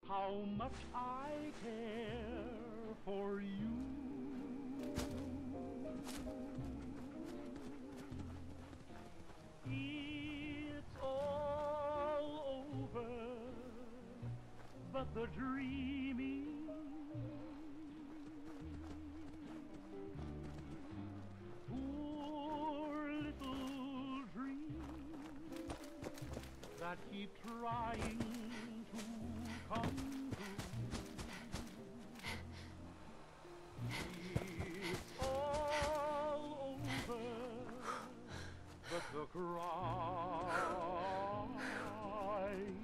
how much I care for you. It's all over, but the dreaming. Poor little dream that keep trying to come true. It's all over, but the crying,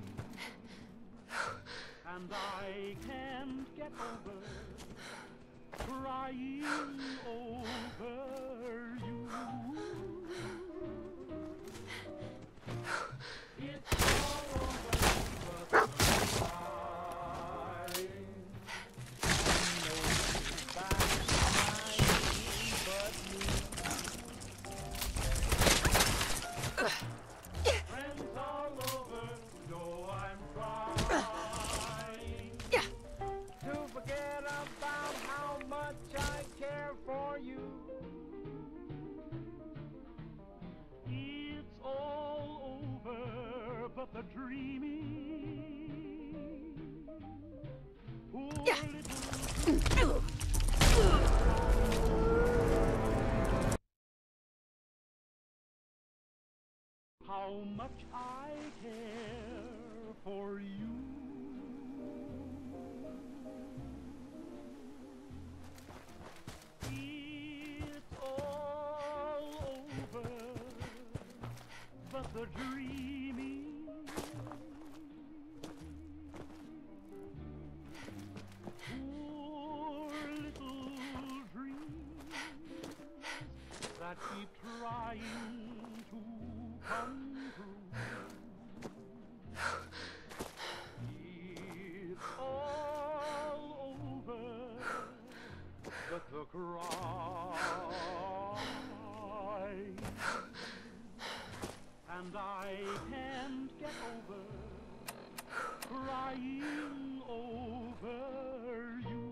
and I can't get over crying over you. It's all over, but the crying, nobody's crying but me. Friends all over know I'm trying to forget about how much I care for you. It's all over, but the dreaming. Poor little how much I care for you. It's all over, but the dreaming. Poor little dreams that keep trying to come true. It's all over, but the crying, and I can't get over crying over you.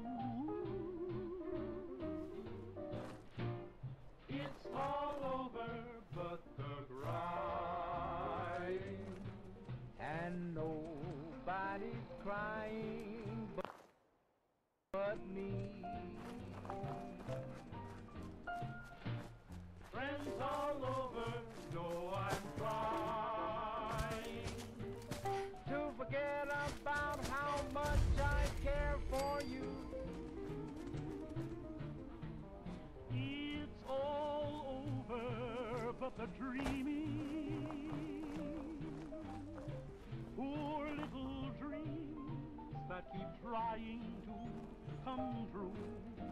It's all over, but the crying, and nobody's crying but me. Friends all over know I'm trying to forget about how much I care for you. It's all over, but the dreaming. Poor little dreams that keep trying to come true.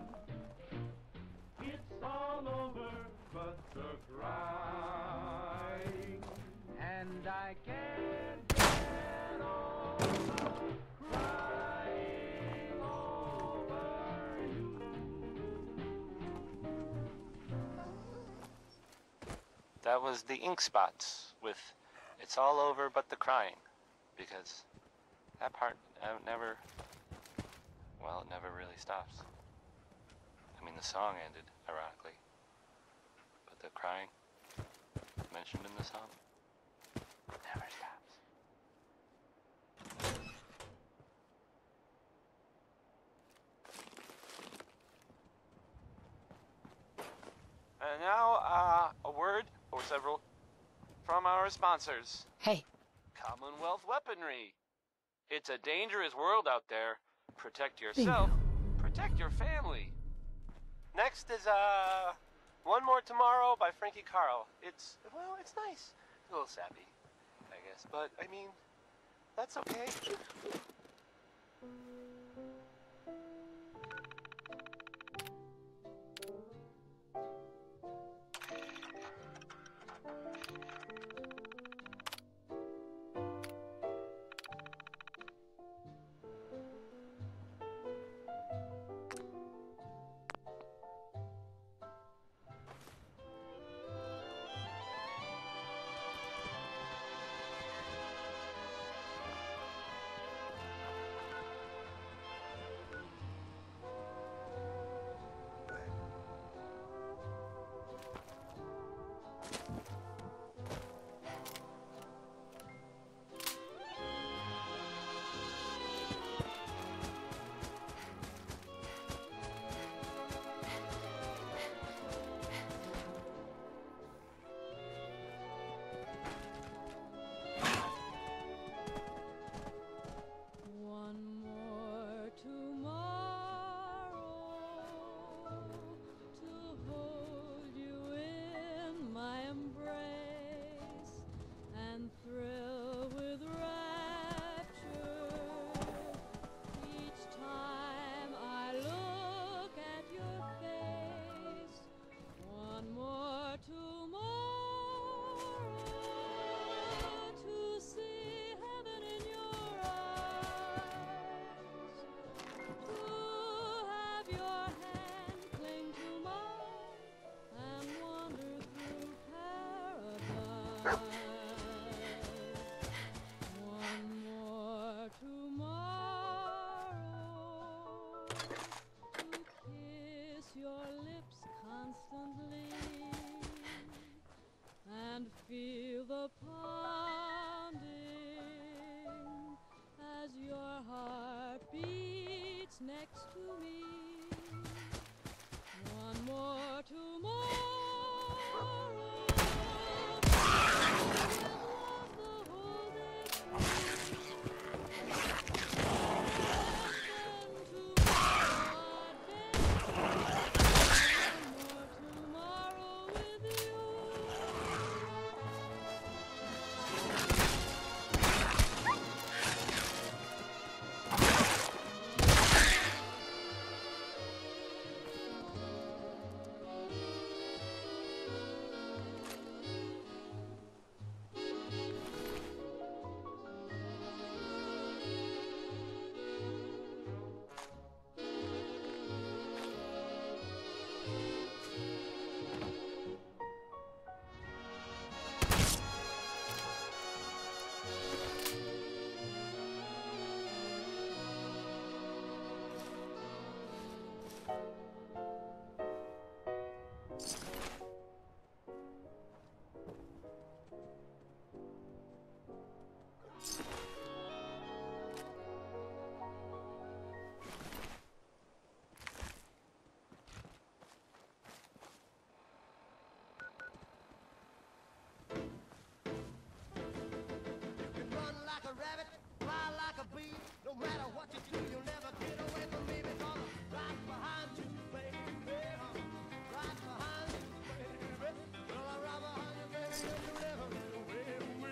It's all over, but the crying, and I can't get over crying over you. That was the Ink Spots with It's All Over But the Crying, because that part never, well, it never really stops. I mean, the song ended, ironically, but the crying mentioned in the song never stops. And now, a word or several from our sponsors. Hey. Commonwealth Weaponry. It's a dangerous world out there. Protect yourself. Protect your family. Next is, One More Tomorrow by Frankie Carl. It's, well, it's nice. It's a little sappy, I guess. But, I mean, that's okay. One more tomorrow to kiss your lips constantly and feel the pounding as your heart beats next to me. One more tomorrow. No matter what you do, you'll never get away from me because I'm right behind you, baby. Right behind you, baby. Well, I'm right behind you, baby, and you'll never get away from me.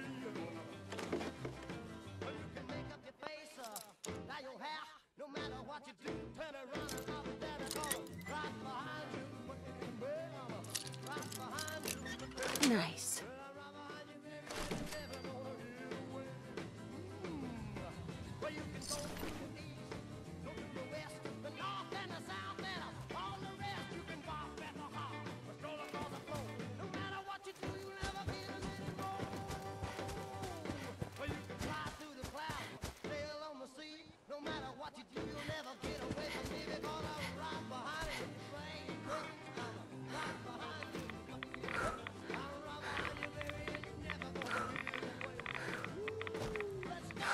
Well, you can make up your face, dye your hair. No matter what you do, turn around and I'll be there because I'm right behind you, baby. Right behind you, baby. Nice. Well, I'm right behind you, baby, and you're never gonna get away. Well, you can go to the east, go to the west, the north and the south, and all the rest. You can walk at the heart, or stroll across the floor. No matter what you do, you'll never get a little more. Well, you can fly through the clouds, sail on the sea. No matter what you do, you'll never get away from me because I'm right behind you, baby. I'm right behind you. I'm right behind you, baby, and you're never gonna get away. Let's go.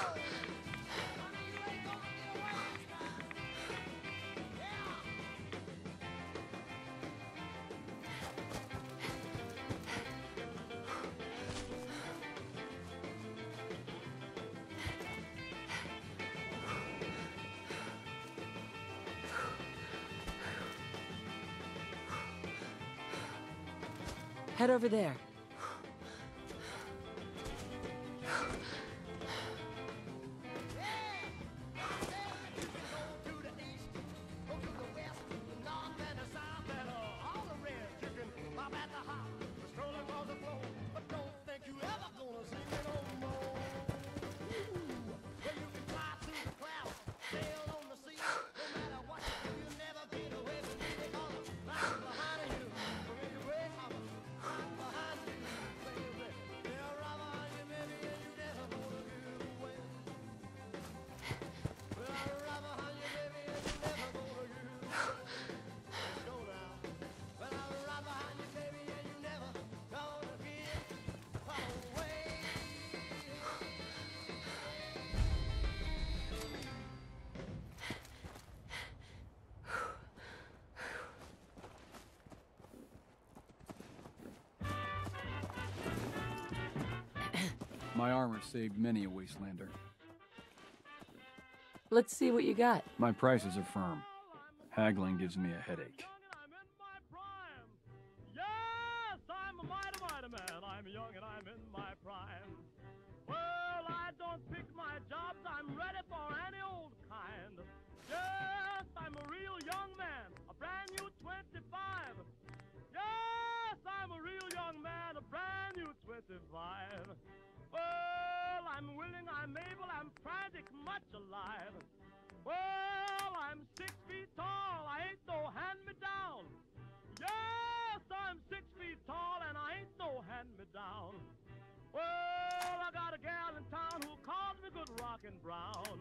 Head over there. My armor saved many a Wastelander. Let's see what you got. My prices are firm. Haggling gives me a headache. Yes, I'm a mighty man. I'm young and I'm in my prime. Well, I don't pick my jobs. I'm ready for any old kind. Yes, I'm a real young man, a brand new 25. Yes, I'm a real young man, a brand new 25. Well, I'm willing, I'm able, I'm frantic, much alive. Well, I'm 6 feet tall, I ain't no hand-me-down. Yes, I'm 6 feet tall and I ain't no hand-me-down. Well, I got a gal in town who calls me good rockin' brown.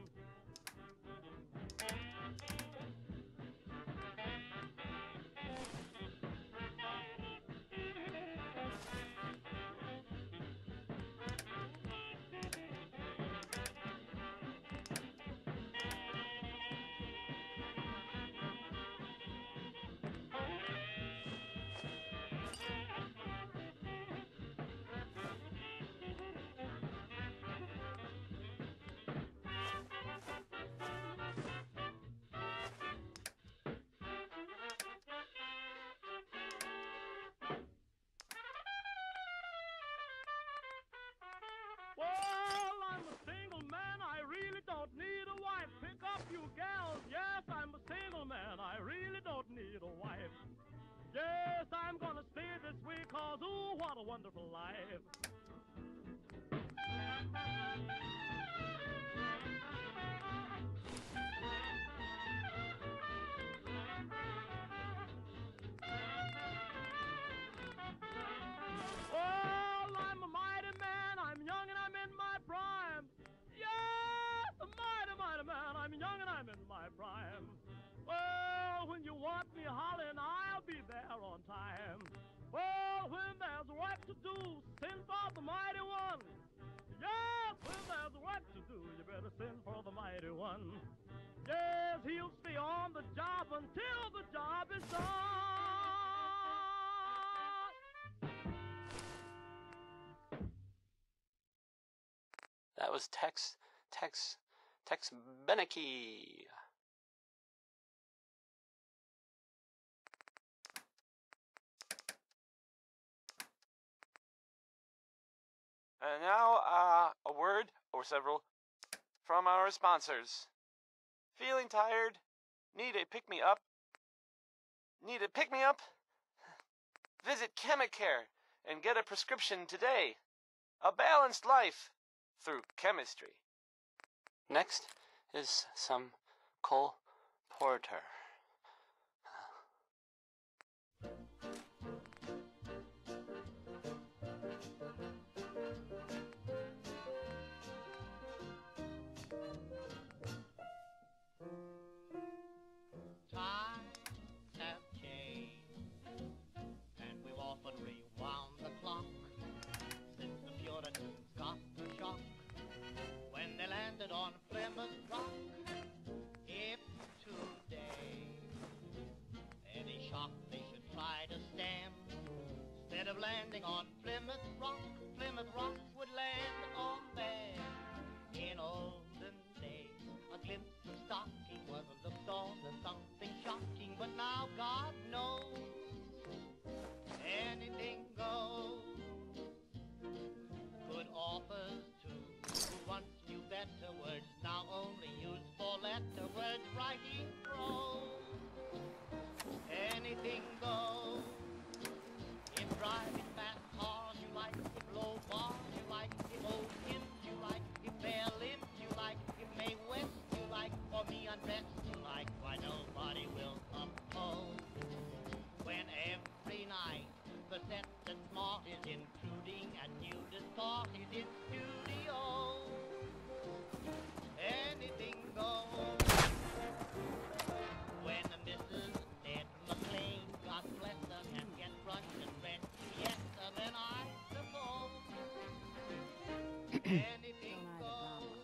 Well, I'm a single man, I really don't need a wife. Pick up you gals, yes, I'm a single man, I really don't need a wife. Yes, I'm gonna stay this way, cause ooh, what a wonderful life. Well, I'm a mighty man, I'm young and I'm in my prime. Yes, a mighty, mighty man, I'm young and I'm in my prime. Well, when you want me hollering, I'll be there on time. Well, when there's work to do, send for the mighty one. Yes, when there's work to do, you better send for the mighty one. Yes, he'll stay on the job until the job is done. That was Tex Beneke. And now, a word or several from our sponsors. Feeling tired? Need a pick-me-up? Need a pick-me-up? Visit Chemicare and get a prescription today. A balanced life through chemistry. Next is some Cole Porter. Times have changed, and we've often rewound the clock since the Puritans got the shock when they landed on Plymouth Rock. If today any shock they should try to stem, instead of landing on Plymouth Rock would land on them. In olden days, a glimpse of stocking was looked on as something shocking, but now God knows anything goes. Good authors too, who once knew better words, now only use four-letter words, writing prose. Anything goes. If driving fast cars you like, if low bars you like, if old hymns you like, if bare limbs you like, if May West you like, or me undressed you like, why nobody will oppose. When every night the set and smart is intruding and nudist thought is in studio, anything goes. When the Mrs. Ned McLean, God bless her, can get brushed and rent, yes, then I suppose anything goes.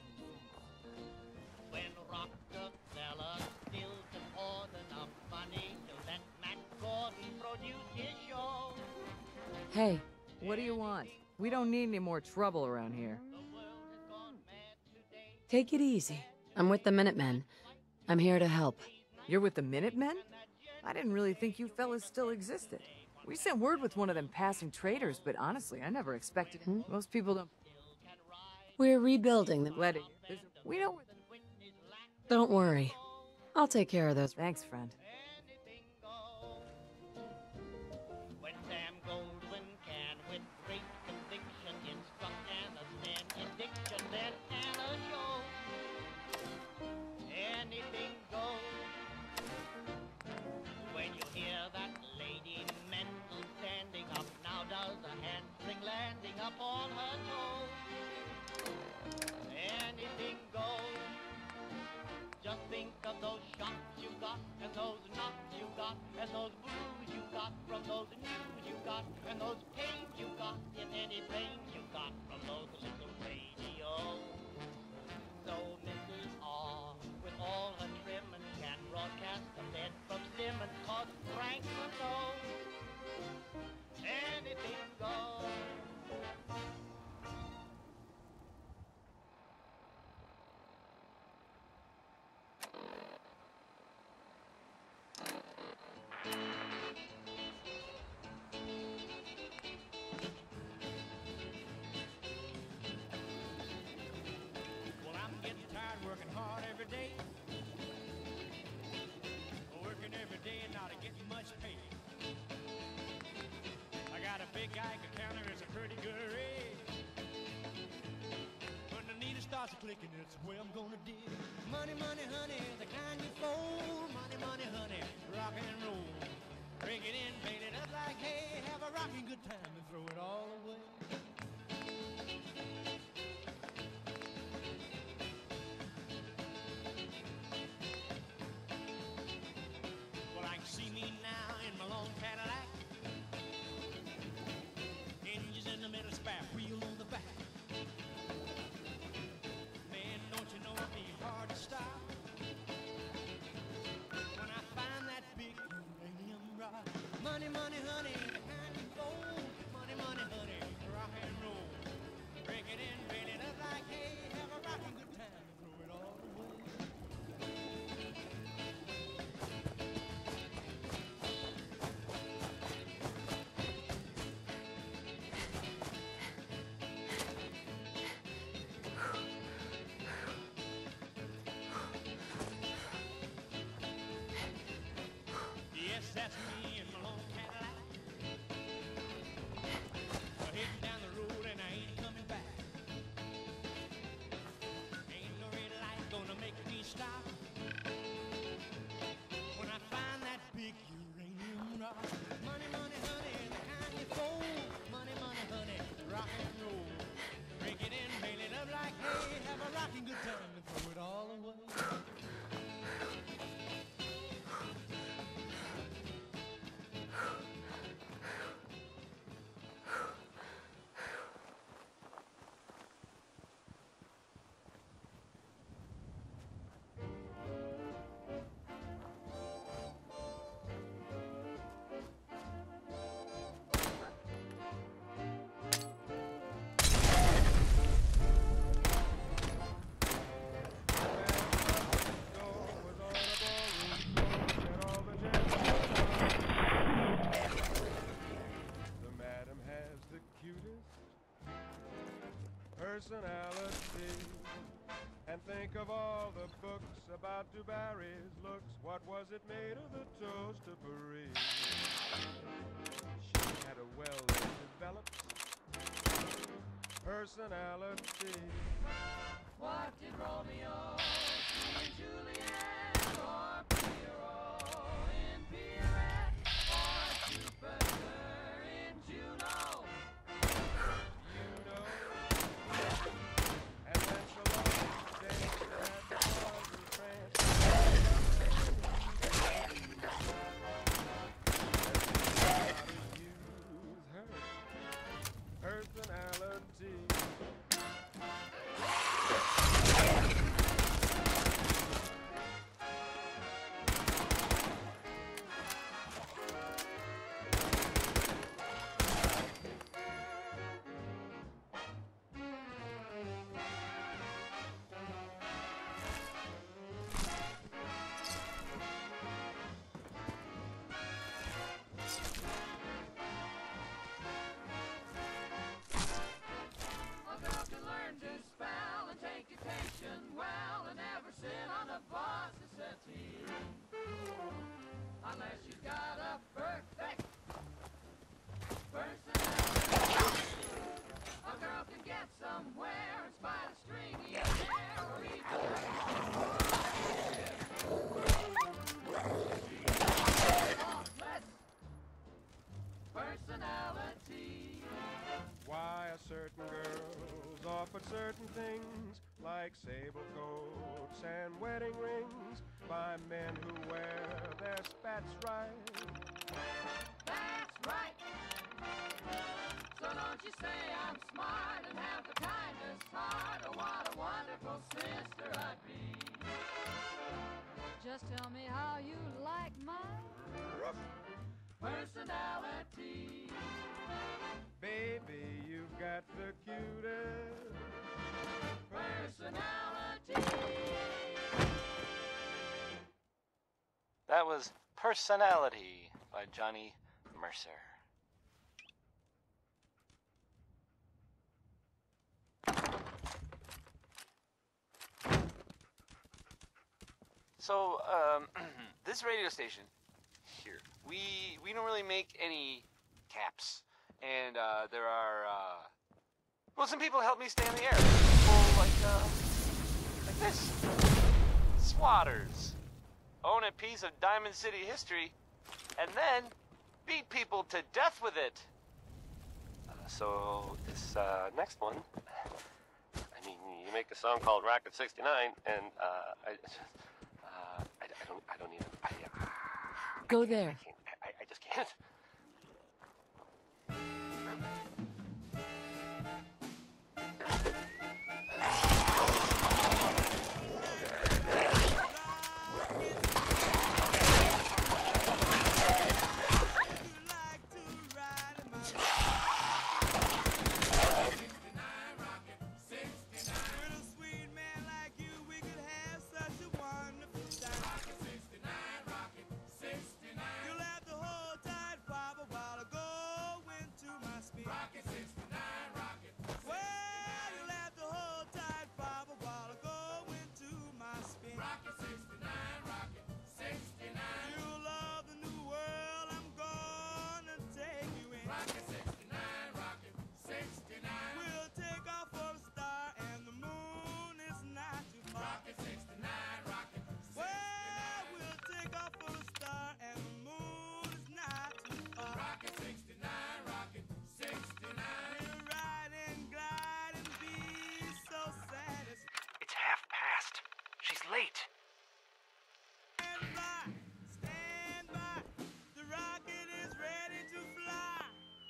When Rockefeller still can afford enough money to let Matt Gordon produce his show. Hey, what do you want? We don't need any more trouble around here. The world has gone mad today. Take it easy. I'm with the Minutemen. I'm here to help. You're with the Minutemen? I didn't really think you fellas still existed. We sent word with one of them passing traders, but honestly, I never expected it. Most people don't We're rebuilding the... let it. We know where Don't worry. I'll take care of those. Thanks, friend. Anything goes. When Sam Goldwyn can, with great conviction, instruct and stand in diction, then Anna show. Anything goes. When you hear that lady mental standing up, now does a handspring landing up on her toes. Anything goes. Just think of those shots you got, and those knocks you got, and those blues you got from those news you got, and those pains you got, if any pains you got from those little radios. So Mrs. R, with all her trimming, can broadcast the bed from Simmons, 'cause Franklin knows anything goes. Well, I'm getting tired working hard every day. Working every day and not getting much pay. I got a big Geiger counter, it's a pretty good rate. When the needle starts clicking, it's the way I'm gonna dig. Money, money, honey, the kind you fold. Money, money, honey, rock and roll. Break it in, paint it up like hay. Have a rocking good time and throw it all away. Well, I can see me now in my long Cadillac. Engines in the middle, spare wheel on the back. Man, don't you know it'd be hard to stop when I find that big uranium rock. Money, money, honey, the kind you fold. Money, money, honey, rock and roll. Break it in, paint it up like hay. Have a rocking good time and throw it all away. Yes, that's me in my long Cadillac. Heading down the road and I ain't coming back. Ain't no red light gonna make me stop when I find that big uranium rock. Money, money, honey, the kind you fold. Money, money, honey, rock and roll. Break it in, paint it up like hay. Have a rocking good time and throw it all away. The madam has the cutest personality. And think of all the books about DuBarry's looks. What was it made of the toast of Paris? She had a well-developed personality. What did Romeo see in Juliet, or Pierrot in Pierrette, or Jupiter in Juno? You know, and then Salome danced at the bars in France. How to use her personality. A girl can learn to spell and take dictation well and never sit on a boss's settee. Unless you've got a perfect personality. A girl can get somewhere in spite of stringy hair or even faultless personality. where certain girls offered certain things, like sable coats and wedding rings, by men who wear their spats right. That's right. So don't you say I'm smart and have the kindest heart. Oh, what a wonderful sister I'd be. Just tell me how you like my Personality. Baby, you've got the cutest Personality. That was Personality by Johnny Mercer. So, this radio station here, we don't really make any caps, and there are well, some people help me stay in the air. People like this, swatters, own a piece of Diamond City history, and then beat people to death with it. So this next one, I mean, you make a song called Rocket 69, and I don't even. Go there. I just can't. Late. Stand by. The rocket is ready to fly.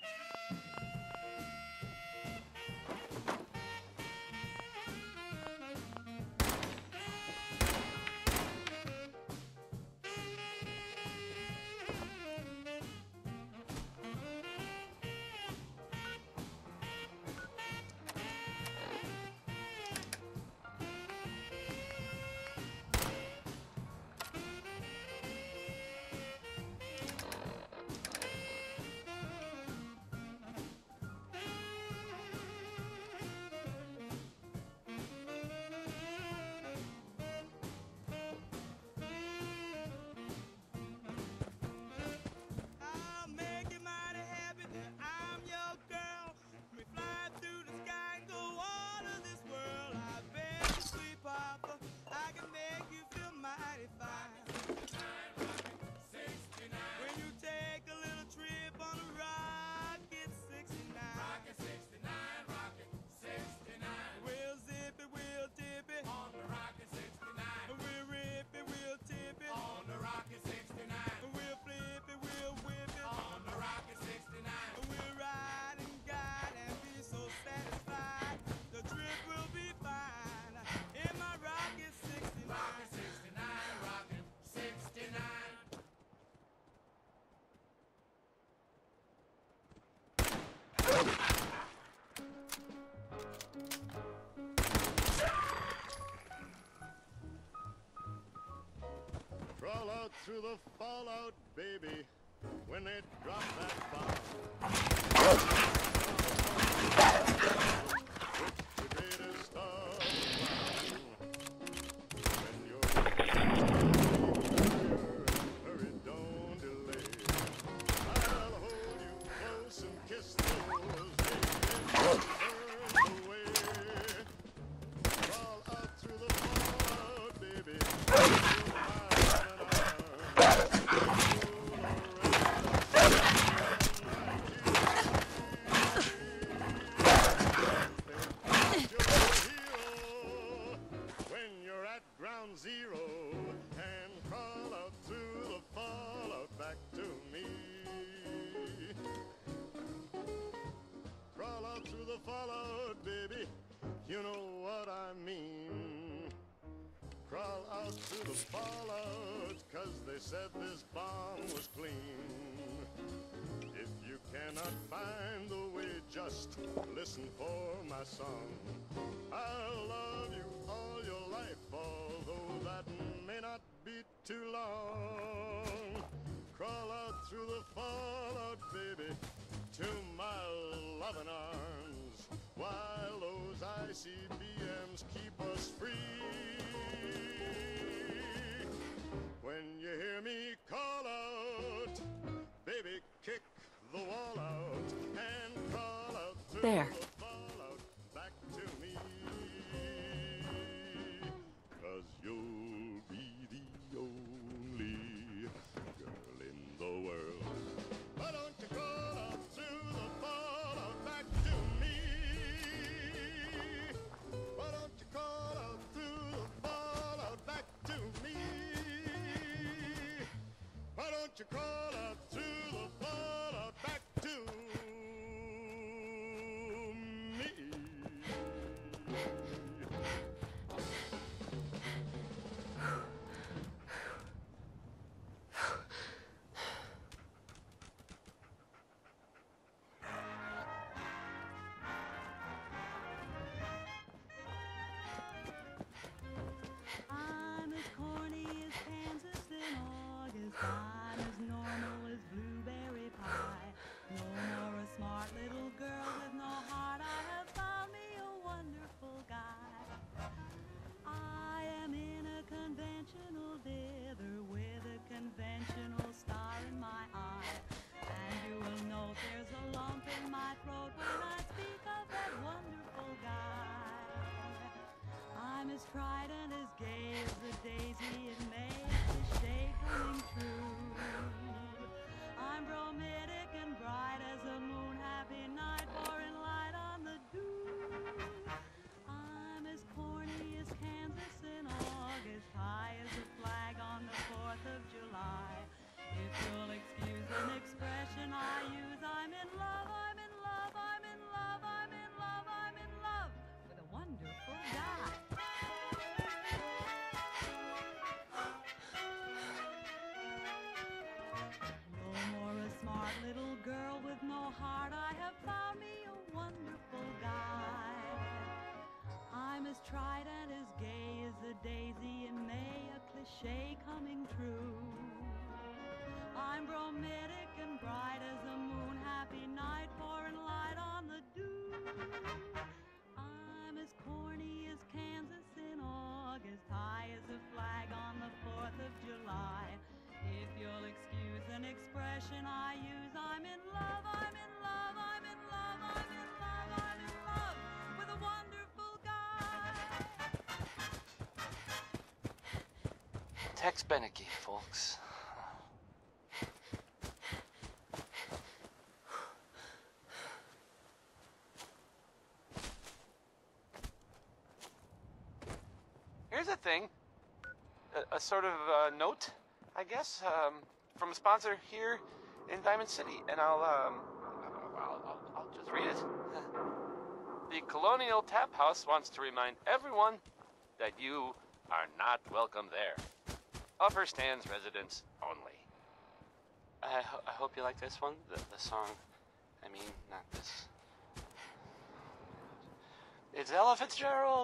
Crawl out through the fallout, baby, when they drop that bomb. It's the greatest of when you're hurry, don't delay. I'll hold you close and kiss those baby burn away. Crawl out through the fallout, baby. fallout, baby. You know what I mean. Crawl out through the fallout, 'cause they said this bomb was clean. If you cannot find the way, just listen for my song. I'll love you all your life, although that may not be too long. Crawl out through the fallout, baby, to my loving arms, while those ICBMs keep us free. When you hear me call out, baby, kick the wall out and crawl out through There. the fallout back to me. 'Cause you'll be the only girl in the world. Why don't you crawl out through the fallout back to me? Why don't you crawl out through the fallout back to me? Why don't you crawl out through the fallout back to me? I'm as corny as Kansas in August. I'm as normal as blueberry pie. No more a smart little girl with no heart. I have found me a wonderful guy. I am in a conventional dither with a conventional star in my eye. And you will note there's a lump in my throat when I speak of that wonderful guy. I'm as tried and as gay as the daisy in May, cliche coming true. I'm bromidic and bright as a moon, happy night, pouring light on the dew. I'm as corny as Kansas in August, high as a flag on the 4th of July. If you'll excuse an expression I use, I'm in love, I'm in love, I'm in love, I'm in love, I'm in love with a wonderful guy. No more a smart little girl with no heart. I have found me a wonderful guy. I'm as tried and as gay as a daisy in May, a cliche coming true. I'm bromidic and bright as a moon, happy night, pouring light on the dew. I'm as corny as Kansas in August, high as a flag on the 4th of July. If you'll excuse an expression I use, I'm in love, I'm in love, I'm in love, I'm in love, I'm in love with a wonderful guy. Tex Beneke, folks. Here's a thing, a sort of note, I guess, from a sponsor here in Diamond City, and I'll just read it. The Colonial Tap House wants to remind everyone that you are not welcome there. Upper Stands residents only. I hope you like this one, the song. I mean, not this. It's Ella Fitzgerald.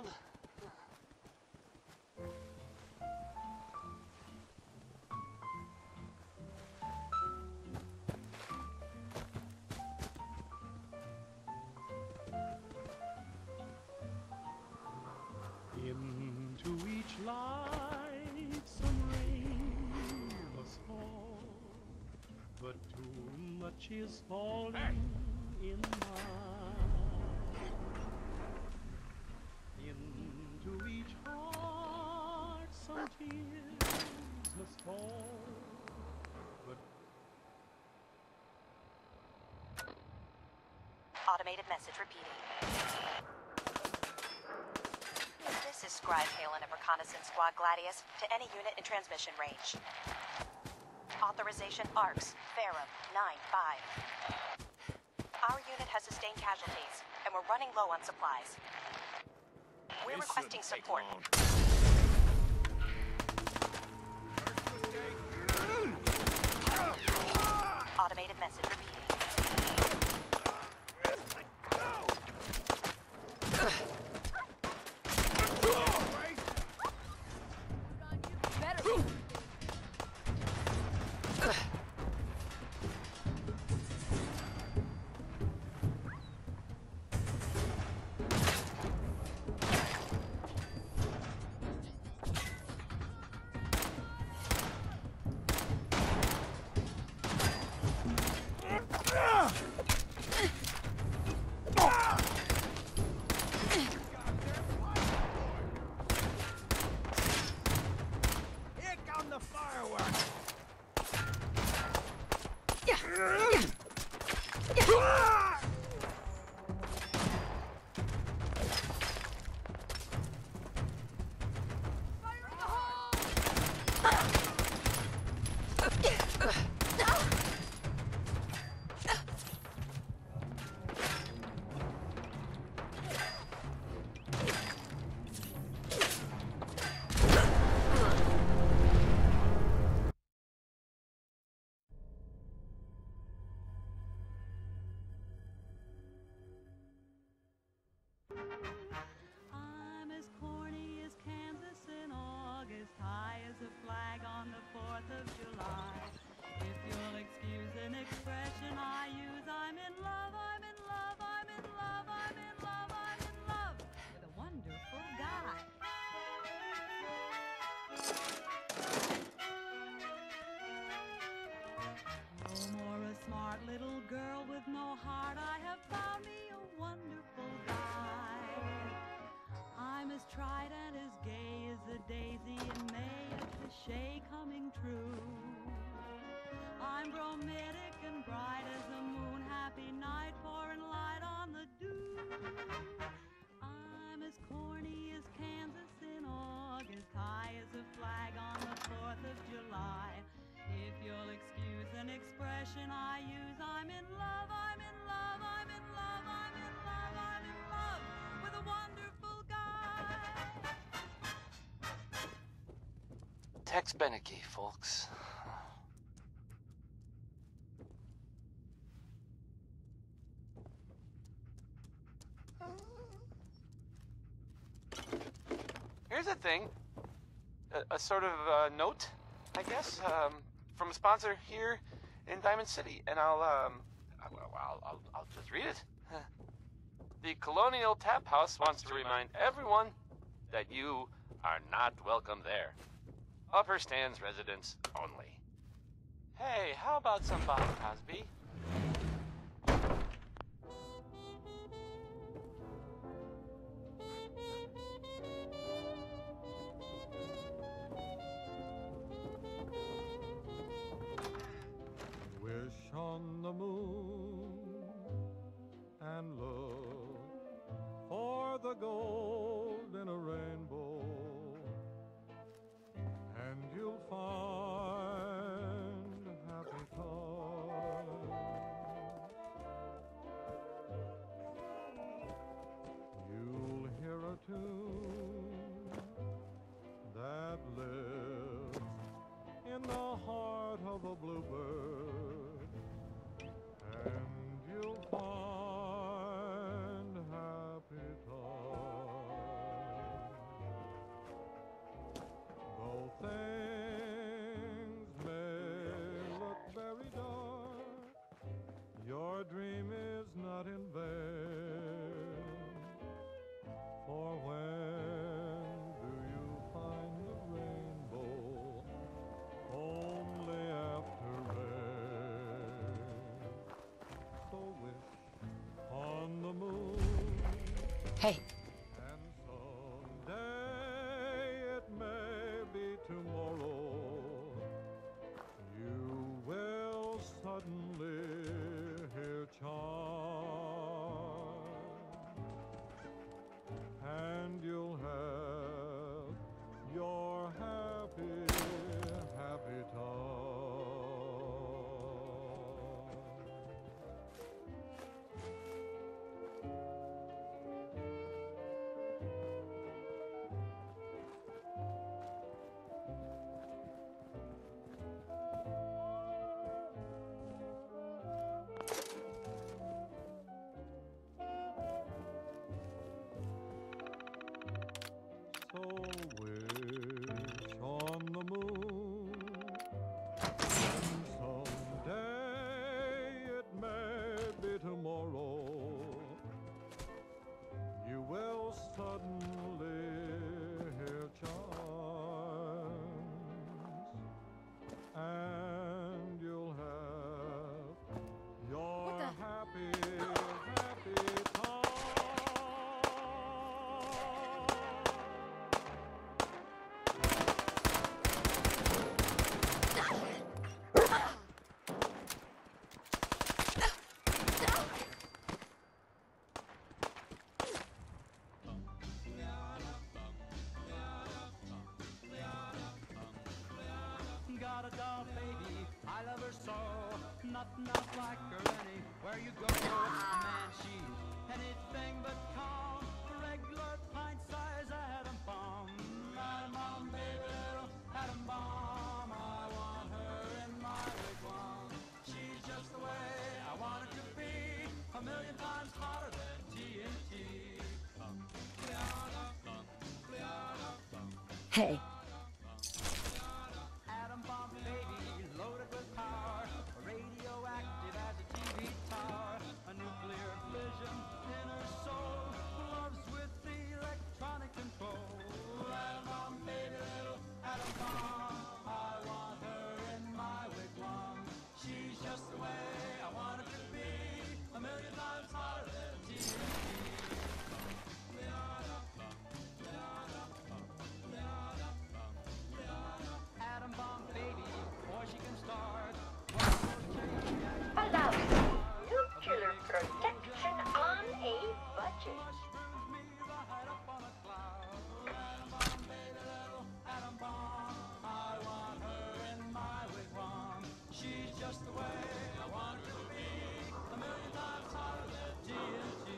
Into each light some rain must fall, but too much is falling in mine. Into each heart some tears must fall, but Automated message repeating. This is Scribe Halen of Reconnaissance Squad Gladius to any unit in transmission range. Authorization ARCS, Ferrum 9-5. Our unit has sustained casualties, and we're running low on supplies. We're requesting support. Automated message repeating. I'm as corny as Kansas in August, high as a flag on the 4th of July. If you'll excuse an expression I use, I'm in love, I'm in love, I'm in love, I'm in love, I'm in love with a wonderful guy. No more a smart little girl with no heart, I have found me a wonderful guy. I'm as tried and as gay as a daisy in May, a cliche coming true. I'm bromidic and bright as the moon, happy night pouring light on the dew. I'm as corny as Kansas in August, high as a flag on the 4th of July. If you'll excuse an expression I use, I'm in love, I'm in love, I'm in love, I'm in love, I'm in love with a wonderful guy. Tex Beneke, folks. Here's a thing, a sort of note, I guess, from a sponsor here in Diamond City, and I'll just read it. The Colonial Tap House wants to remind everyone that you are not welcome there. Upper Stands residents only. Hey, how about some Bob Cosby? Wish on the moon and look for the gold in a rainbow, and you'll find happy times. You'll hear a tune that lives in the heart of a bluebird, and you'll find happy times. Though things may look very dark, your dream is not in vain. For when do you find the rainbow? Only after rain. So wish on the moon. Hey, And someday it may be tomorrow. You will suddenly hear chimes, and you'll have your happy, happy time. so. Nothing else like her anywhere you go. Man, she's anything but calm. Regular pint-sized atom bomb. Atom bomb, baby, little atom bomb. I want her in my wigwam. She's just the way I want her to be. A million times hotter than TNT. Hey. Atom bomb baby, loaded with power, radioactive as a TV tower, a nuclear fission in her soul, loves with the electronic control. Atom bomb baby, little atom bomb, I want her in my wigwam. She's just the way I want her to be, a million times hotter than TNT. Atom bomb baby, before she can start. Allow nuclear protection on a budget. Atom bomb, I want her in my wigwam. She's just the way I want her to be, a million times hotter than TNT.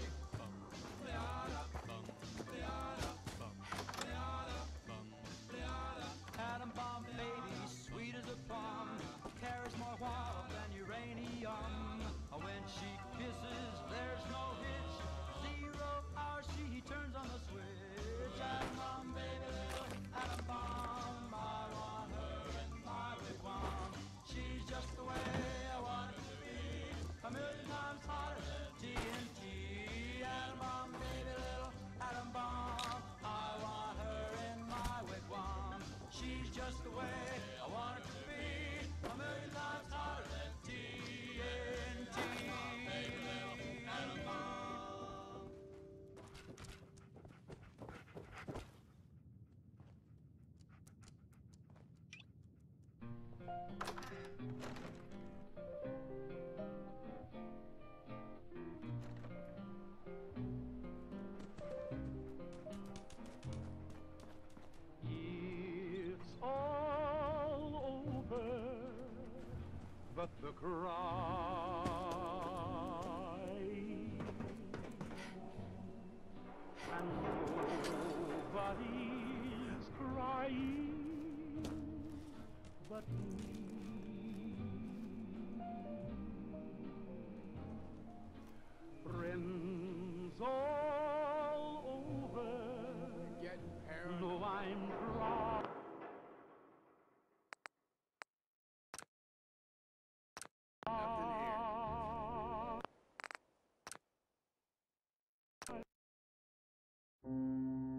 Atom bomb baby, sweet as a plum, carries more water than uranium. When she kisses, there's no hitch. 0 hour, she turns on the switch. Atom bomb baby, little atom bomb, I want her in my wigwam. She's just the way I want her to be, a million times hotter than TNT. Atom bomb baby, little atom bomb, I want her in my wigwam. She's just the way I want her to be, a million times hotter than TNT. Atom bomb. It's all over, but the cry, and nobody's crying but me. Friends all over, no, I'm crying. Nothing here.